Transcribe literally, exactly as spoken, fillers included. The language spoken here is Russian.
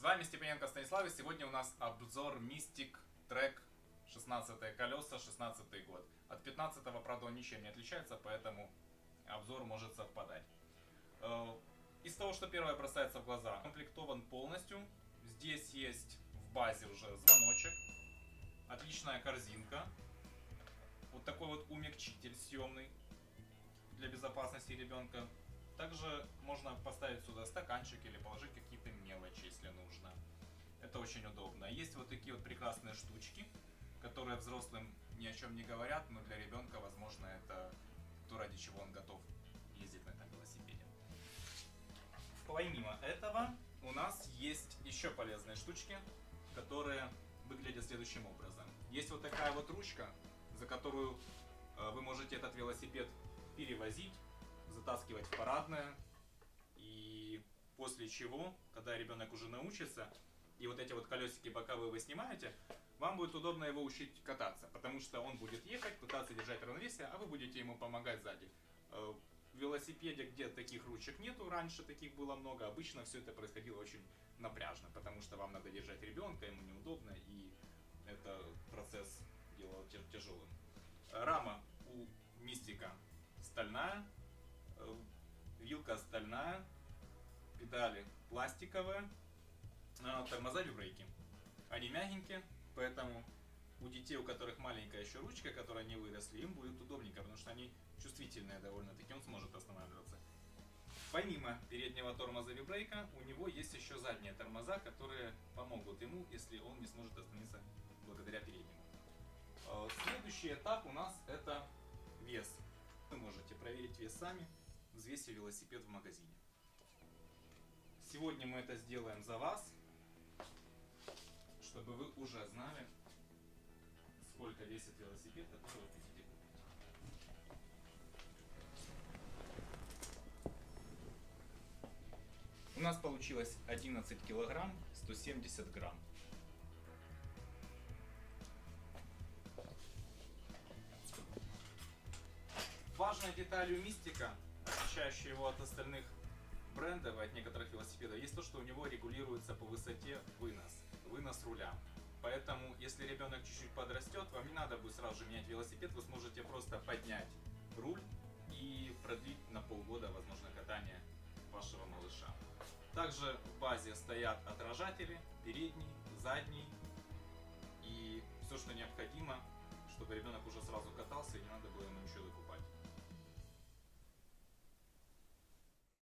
вами Степаненко Станислав, и сегодня у нас обзор Mystic Track шестнадцатые колеса, шестнадцатый год. От пятнадцатого, правда, он ничем не отличается, поэтому обзор может совпадать. Из того, что первое бросается в глаза, комплектован полностью. Здесь есть в базе уже звоночек, отличная корзинка, вот такой вот умягчитель съемный для безопасности ребенка. Также можно поставить сюда стаканчик или положить какие-то мелочи, если нужно. Это очень удобно. Есть вот такие вот прекрасные штучки, которые взрослым ни о чем не говорят, но для ребенка, возможно, это то, ради чего он готов ездить на этом велосипеде. Помимо этого, у нас есть еще полезные штучки, которые выглядят следующим образом. Есть вот такая вот ручка, за которую вы можете этот велосипед перевозить, затаскивать в парадное, и после чего, когда ребенок уже научится, и вот эти вот колесики боковые вы снимаете, вам будет удобно его учить кататься, потому что он будет ехать, пытаться держать равновесие, а вы будете ему помогать сзади. В велосипеде, где таких ручек нету, раньше таких было много, обычно все это происходило очень напряжно, потому что вам надо держать ребенка, ему неудобно, и это процесс делал тяжелым. Рама у Мистика стальная, вилка стальная, педали пластиковые, тормоза вибрейки. Они мягенькие, поэтому у детей, у которых маленькая еще ручка, которые не выросли, им будет удобненько, потому что они чувствительные довольно-таки, он сможет останавливаться. Помимо переднего тормоза вибрейка, у него есть еще задние тормоза, которые помогут ему, если он не сможет остановиться благодаря переднему. Следующий этап у нас это вес. Вы можете проверить вес сами, взвесив велосипед в магазине. Сегодня мы это сделаем за вас, чтобы вы уже знали, сколько весит велосипед, который вы хотите купить. У нас получилось одиннадцать килограмм сто семьдесят грамм. Важной деталью Мистика, отличающей его от остальных брендов и от некоторых велосипедов, есть то, что у него регулируется по высоте вынос, вынос руля. Поэтому, если ребенок чуть-чуть подрастет, вам не надо будет сразу же менять велосипед, вы сможете просто поднять руль и продлить на полгода, возможно, катание вашего малыша. Также в базе стоят отражатели, передний, задний и все, что необходимо, чтобы ребенок уже сразу катался и не надо было ему ничего докупать.